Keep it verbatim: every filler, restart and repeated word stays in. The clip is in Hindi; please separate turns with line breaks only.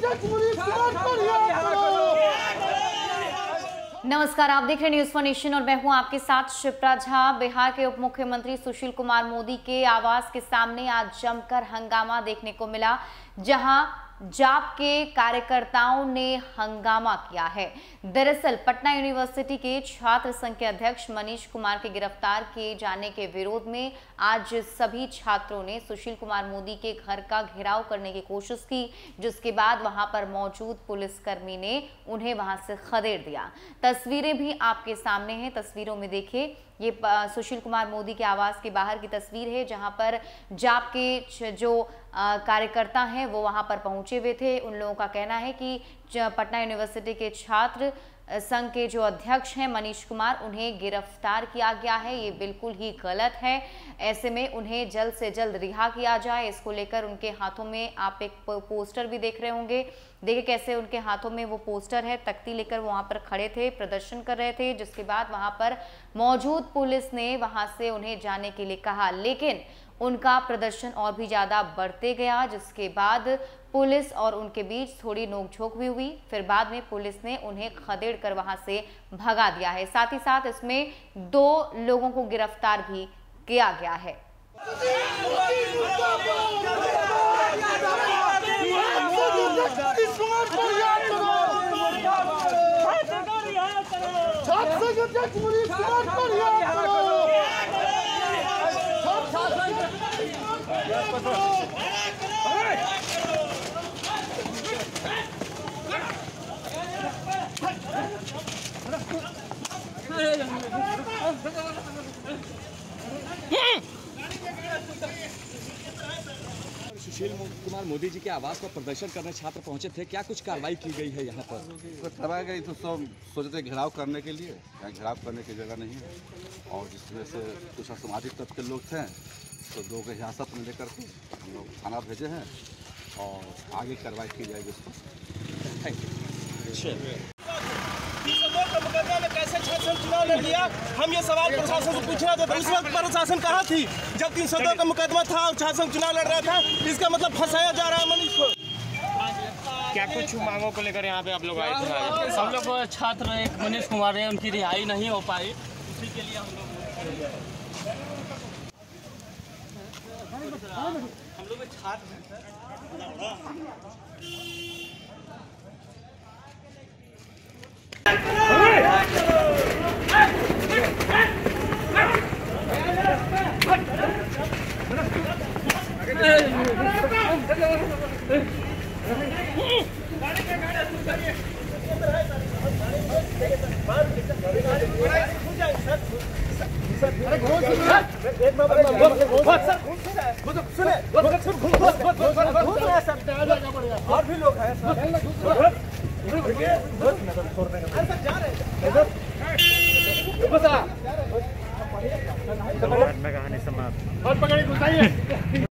नमस्कार, आप देख रहे हैं न्यूज फॉर नेशन और मैं हूं आपके साथ शिप्रा झा। बिहार के उप मुख्यमंत्री सुशील कुमार मोदी के आवास के सामने आज जमकर हंगामा देखने को मिला, जहां जाप के कार्यकर्ताओं ने हंगामा किया है। दरअसल पटना यूनिवर्सिटी के छात्र संघ के अध्यक्ष मनीष कुमार के गिरफ्तार किए जाने के विरोध में आज सभी छात्रों ने सुशील कुमार मोदी के घर का घेराव करने की कोशिश की, जिसके बाद वहां पर मौजूद पुलिसकर्मी ने उन्हें वहां से खदेड़ दिया। तस्वीरें भी आपके सामने हैं, तस्वीरों में देखिए, ये सुशील कुमार मोदी के आवास के बाहर की तस्वीर है, जहां पर जाप के जो कार्यकर्ता हैं वो वहां पर पहुंचे हुए थे। उन लोगों का कहना है कि पटना यूनिवर्सिटी के छात्र संघ के जो अध्यक्ष हैं मनीष कुमार, उन्हें गिरफ्तार किया गया है। ये बिल्कुल ही गलत है। ऐसे में उन्हें जल्द से जल्द रिहा किया जाए। इसको लेकर उनके हाथों में आप एक पोस्टर भी देख रहे होंगे। देखिए कैसे उनके हाथों में वो पोस्टर है, तख्ती लेकर वो वहां पर खड़े थे, प्रदर्शन कर रहे थे, जिसके बाद वहां पर मौजूद पुलिस ने वहां से उन्हें जाने के लिए कहा, लेकिन उनका प्रदर्शन और भी ज्यादा बढ़ते गया, जिसके बाद पुलिस और उनके बीच थोड़ी नोकझोंक भी हुई। फिर बाद में पुलिस ने उन्हें खदेड़ कर वहां से भगा दिया है। साथ ही साथ इसमें दो लोगों को गिरफ्तार भी किया गया है।
सुशील कुमार मोदी जी के आवास पर प्रदर्शन करने छात्र पहुंचे थे, क्या कुछ कार्रवाई की गई है यहाँ पर?
कुछ कराई गई तो सब सोचते घेराव करने के लिए, यहाँ घेराव करने की जगह नहीं है, और जिसमें से कुछ असामाजिक तत्व के लोग थे, तो दो को हिरासत में लेकर के हम लोग थाना भेजे हैं और आगे कार्रवाई की जाएगी उस पर। Thank you.
कैसे छात्र चुनाव लड़ लिया? हम ये सवाल प्रशासन से पूछ रहे थे, तो उस वक्त प्रशासन कहाँ थी जब तीन सौ दो का मुकदमा था और छात्र चुनाव लड़ रहा था? इसका मतलब फंसाया जा रहा है मनीष को।
क्या कुछ मांगों को लेकर यहाँ पे आप लोग आए थे? हम लोग छात्र एक मनीष कुमार है, उनकी रिहाई नहीं हो पाई, उसी के लिए हम लोग हम लोग छात्र
और भी लोग हैं
कहानी समाप्त।